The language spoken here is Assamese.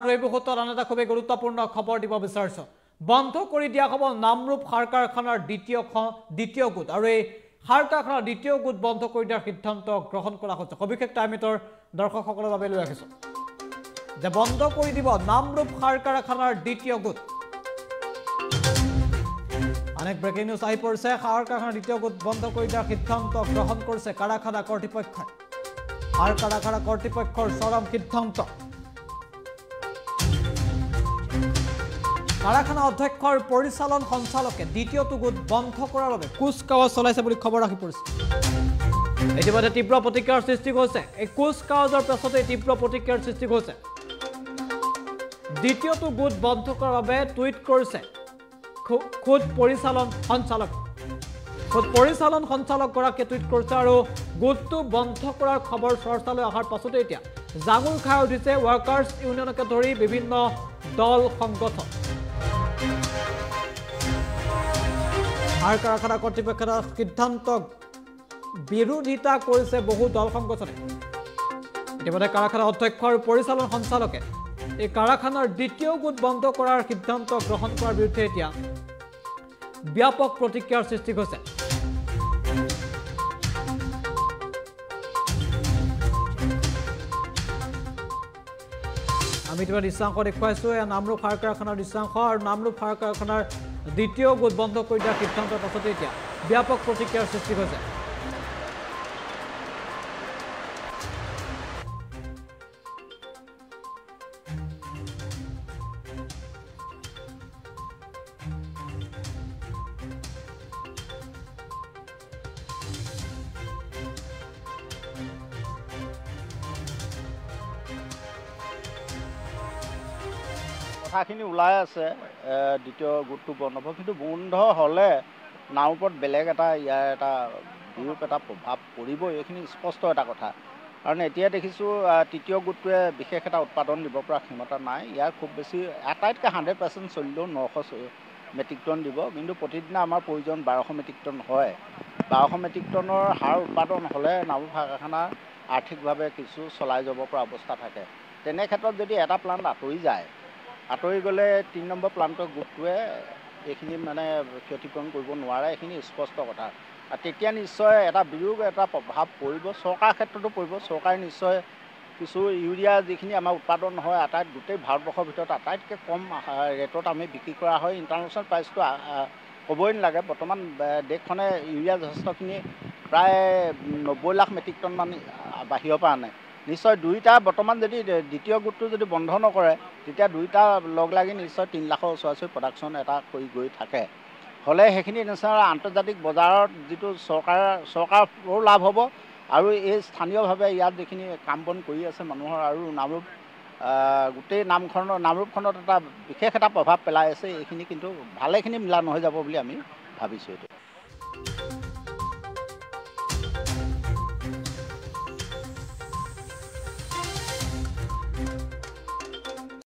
এই মুহূৰ্তত আন এটা খুবেই গুৰুত্বপূৰ্ণ খবৰ দিব বিচাৰিছো বন্ধ কৰি দিয়া হ'ব নামৰূপ সাৰ কাৰখানাৰ দ্বিতীয় গোট আৰু এই সাৰ কাৰখানাৰ দ্বিতীয় গোট বন্ধ কৰি দিয়াৰ সিদ্ধান্ত গ্ৰহণ কৰা হৈছে সবিশেষ টাইমিটৰ দৰ্শকসকলৰ বাবে লৈ ৰাখিছো যে বন্ধ কৰি দিব নামৰূপ সাৰ কাৰখানাৰ দ্বিতীয় গোট অনেক ব্ৰেকিং নিউজ আহি পৰিছে সাৰ কাৰখানাৰ দ্বিতীয় গোট বন্ধ কৰি দিয়াৰ সিদ্ধান্ত গ্ৰহণ কৰিছে কাৰখানা কৰ্তৃপক্ষই সাৰ কাৰখানা কৰ্তৃপক্ষৰ চৰম সিদ্ধান্ত কাৰখানা অধ্যক্ষৰ পৰিচালন সঞ্চালকে দ্বিতীয়টো গোট বন্ধ কৰাৰ বাবে কুচকাৱাজ চলাইছে বুলি খবৰ আহি পৰিছে ইতিমধ্যে তীব্ৰ প্ৰতিক্ৰিয়াৰ সৃষ্টি হৈছে এই কুচকাৱাজৰ পাছতে তীব্ৰ প্ৰতিক্ৰিয়াৰ সৃষ্টি হৈছে দ্বিতীয়টো গোট বন্ধ কৰাৰ বাবে টুইট কৰিছে খুদ পৰিচালন সঞ্চালকগৰাকীয়ে টুইট কৰিছে আৰু গোটটো বন্ধ কৰাৰ খবৰ চৰ্চালৈ অহাৰ পাছতে এতিয়া জাঙুৰ খাই উঠিছে ৱৰ্কাৰ্ছ ইউনিয়নকে ধৰি বিভিন্ন দল সংগঠন সাৰ কাৰখানা কৰ্তৃপক্ষৰ সিদ্ধান্তক বিৰোধিতা কৰিছে বহু দল সংগঠনে ইতিমধ্যে কাৰখানা অধ্যক্ষ আৰু পৰিচালন সঞ্চালকে এই কাৰখানাৰ দ্বিতীয় গোট বন্ধ কৰাৰ সিদ্ধান্ত গ্ৰহণ কৰাৰ বিৰুদ্ধে এতিয়া ব্যাপক প্ৰতিক্ৰিয়াৰ সৃষ্টি হৈছে আমি ইতিমধ্যে দৃশ্যাংশ দেখুৱাইছো এয়া নামৰূপ সাৰ কাৰখানাৰ দৃশ্যাংশ আৰু নামৰূপ সাৰ কাৰখানাৰ দ্বিতীয় গোট বন্ধ কৰি দিয়াৰ সিদ্ধান্তৰ পাছতে এতিয়া ব্যাপক প্ৰতিক্ৰিয়াৰ সৃষ্টি হৈছে কথাখিনি ওলাই আছে দ্বিতীয় গোটটো বন্ধ হ'ব কিন্তু বন্ধ হ'লে নামৰূপত বেলেগ এটা ইয়াৰ এটা বিৰূপ এটা প্ৰভাৱ পৰিব এইখিনি স্পষ্ট এটা কথা কাৰণ এতিয়া দেখিছোঁ তৃতীয় গোটটোৱে বিশেষ এটা উৎপাদন দিব পৰা ক্ষমতা নাই ইয়াৰ খুব বেছি আটাইতকৈ 100% চলিলেও 900 মেট্ৰিক টন দিব কিন্তু প্ৰতিদিনে আমাৰ প্ৰয়োজন 1200 মেট্ৰিক টন হয় 1200 মেট্ৰিক টনৰ সাৰ উৎপাদন হ'লে নামৰূপ সাৰ কাৰখানা আৰ্থিকভাৱে কিছু চলাই যাব পৰা অৱস্থা থাকে তেনে ক্ষেত্ৰত যদি এটা প্লাণ্ট আঁতৰি গ'লে 3 নম্বৰ প্লাণ্টৰ গোটটোৱে এইখিনি মানে ক্ষতিপূৰণ কৰিব নোৱাৰে এইখিনি স্পষ্ট কথা আৰু তেতিয়া নিশ্চয় এটা বিৰূপ এটা প্ৰভাৱ পৰিব চৰকাৰৰ ক্ষেত্ৰতো পৰিব চৰকাৰে নিশ্চয় কিছু ইউৰিয়া যিখিনি আমাৰ উৎপাদন হয় গোটেই ভাৰতবৰ্ষৰ ভিতৰত আটাইতকৈ কম ৰেটত আমি বিক্ৰী কৰা হয় ইণ্টাৰনেশ্যনেল প্ৰাইচটো ক'বই নালাগে বৰ্তমান দেশখনে ইউৰিয়া যথেষ্টখিনি প্ৰায় 90 লাখ মেট্ৰিক টন মান বাহিৰৰ পৰা আনে নিশ্চয় দুইটা বৰ্তমান যদি দ্বিতীয় গোটটো যদি বন্ধ নকৰে তেতিয়া দুইটা লগ লাগি নিশ্চয় 3 লাখৰ ওচৰা-ওচৰি প্ৰডাকশ্যন এটা কৰি গৈ থাকে হ'লে সেইখিনি নিশ্চয় আন্তৰ্জাতিক বজাৰত যিটো চৰকাৰৰো লাভ হ'ব আৰু এই স্থানীয়ভাৱে ইয়াত যিখিনি কাম বন কৰি আছে মানুহৰ আৰু নামৰূপ গোটেই নামৰূপখনত এটা বিশেষ এটা প্ৰভাৱ পেলাই আছে এইখিনি কিন্তু ভালেখিনি মিলা নহয় যাব বুলি আমি ভাবিছোঁ এইটো